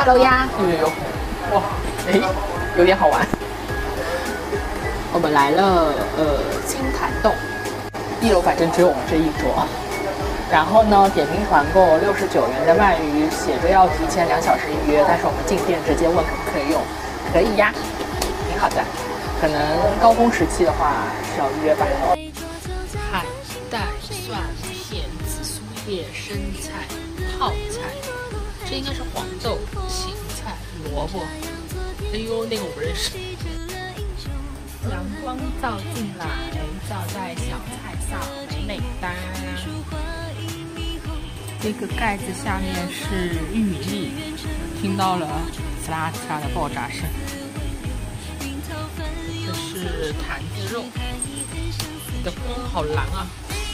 Hello 呀，有，哇，哎，有点好玩。我们来了青潭洞，1楼反正只有我们这一桌。然后呢，点评团购69元的鳗鱼，写着要提前2小时预约，但是我们进店直接问可不可以用，可以呀，挺好的。可能高峰时期的话是要预约版的。海带、蒜片、紫苏叶、生菜、泡菜，这应该是黄豆、芹菜、萝卜。哎呦，那个我不认识。阳光照进来，照在小菜上，美美哒。这个盖子下面是玉米粒，听到了呲啦呲啦的爆炸声。这是坛子肉，你的光好蓝啊！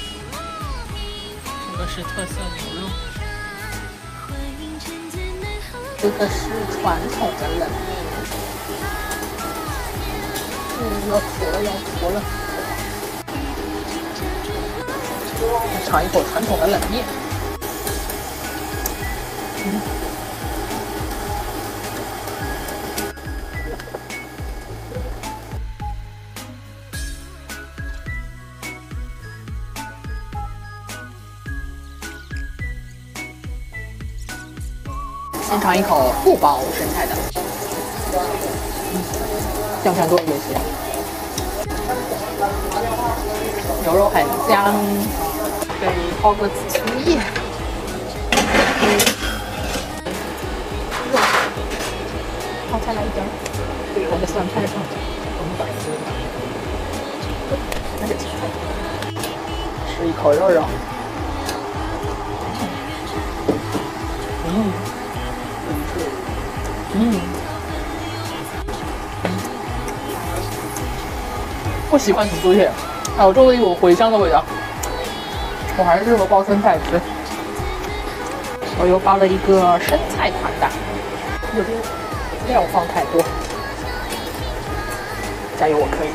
这个是特色牛肉，这个是传统的冷面。要坨了！尝一口传统的冷面。先尝一口不包生菜的，酱香多一些。牛肉很香，可以泡个紫苏叶。泡菜来一点，我的蒜菜上，那个芹菜，吃一口肉肉。不喜欢紫苏叶，还有周围有茴香的味道，我还是适合包生菜吃。我又包了一个生菜团的，有点料放太多，加油我可以。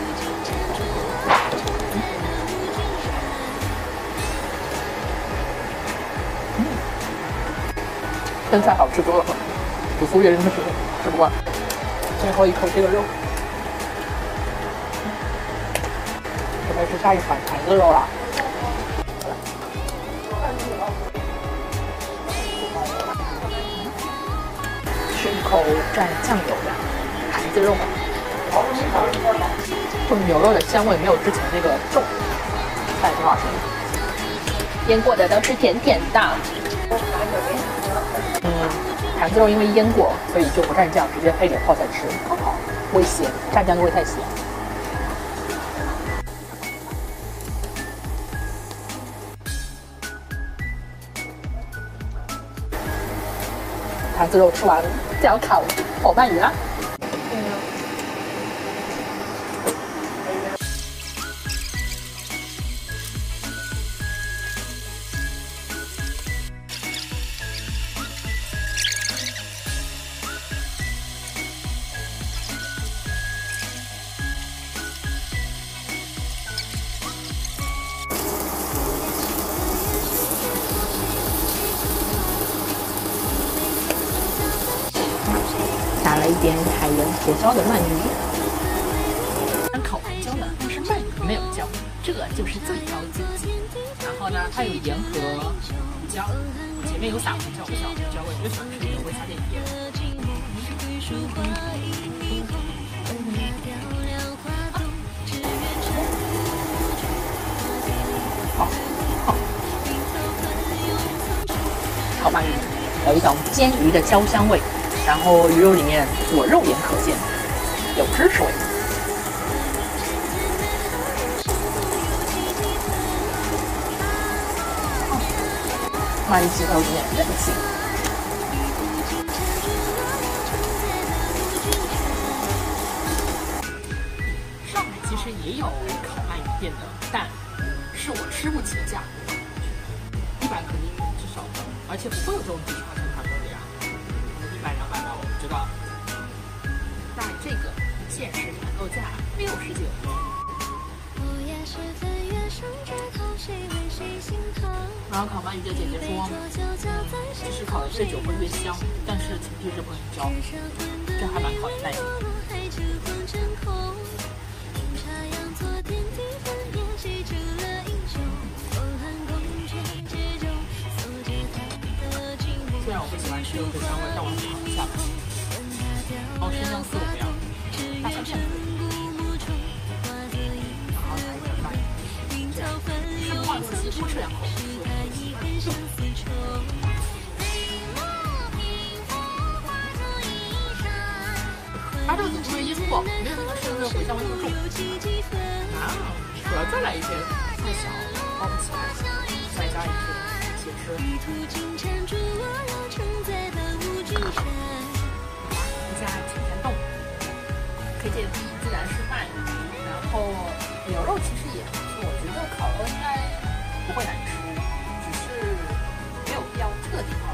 生菜好吃多了，紫苏叶真的是吃不惯。最后一口这个肉。准备吃下一款坛子肉了，吃一口蘸酱油的坛子肉，这牛肉的香味没有之前那个重，但挺好吃的。腌过的都是甜甜的，坛子肉因为腌过，所以就不蘸酱，直接配点泡菜吃，刚好微咸，蘸酱就会太咸。坛子肉吃完，再要烤鳗鱼啦。加了一点海盐胡椒的鳗鱼，烤完焦了，但是鳗鱼没有焦，这就是最高境界。然后呢，它有盐和胡椒，前面有撒胡椒，不撒胡椒，我就喜欢吃这个，会撒点盐。烤鳗鱼有一种煎鱼的焦香味。然后鱼肉里面我肉眼可见有芝士味，鳗鱼其实有点韧性。上海其实也有烤鳗鱼店的，但是我吃不起价格，100肯定至少的，而且不会有这种低差成团购的呀。100、200吧，我不知道。在这个限时团购价69元。啊， 然后烤鳗鱼的姐姐说，就是烤的越久会越香，但是前提是不能焦，这还蛮考验耐心。虽然我不喜欢吃油脂香味，但我还是烤一下吧。哦，生姜丝我不要，大蒜片可以。然后来一点饭，这样吃不忘自己多吃两口。它这个怎么会腌过？没有那个是那个茴香味那么重。啊，我要再来一片，太小了，包不起来，再加一片铁汁。加甜甜冻，可以解第一自然是鳗鱼，然后牛肉其实也不错，我觉得烤肉应该不会难吃，只是没有必要这个地方。